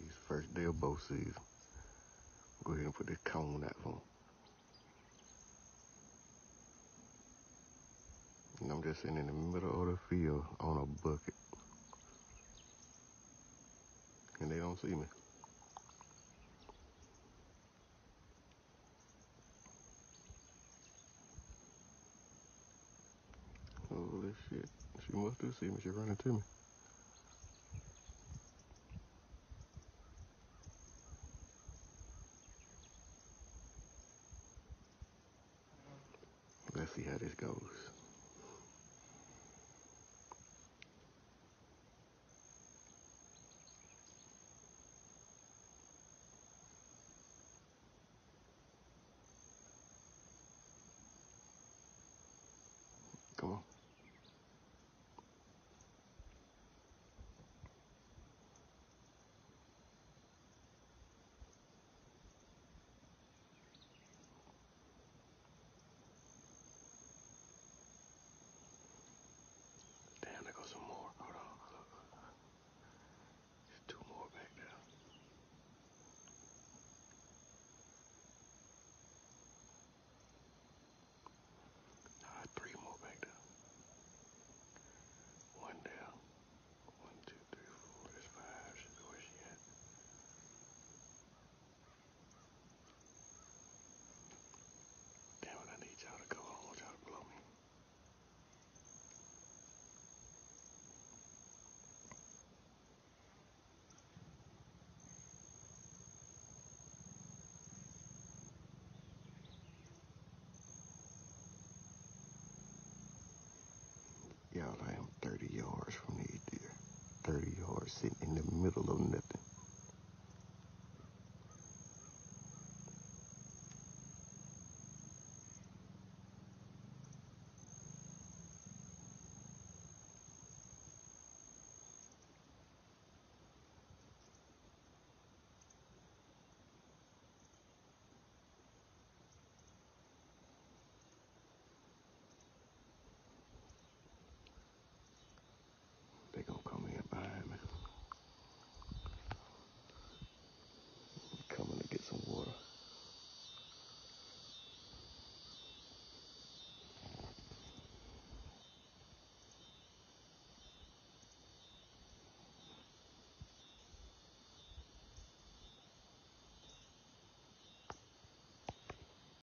days, first day of bow season. Go ahead and put this cone out for them. And I'm just sitting in the middle of the field on a bucket. And they don't see me. Holy shit. She must do see me. She running to me. Let's see how this goes. Come on. Damn, there goes some more. Hold on. There's two more back there. Three more back there. One there. 1, 2, 3, 4. There's 5. Where's she at? Damn it, I need y'all to go. I don't want y'all to blow me. Y'all, I am 30 yards from these deer. 30 yards sitting in the middle of nothing.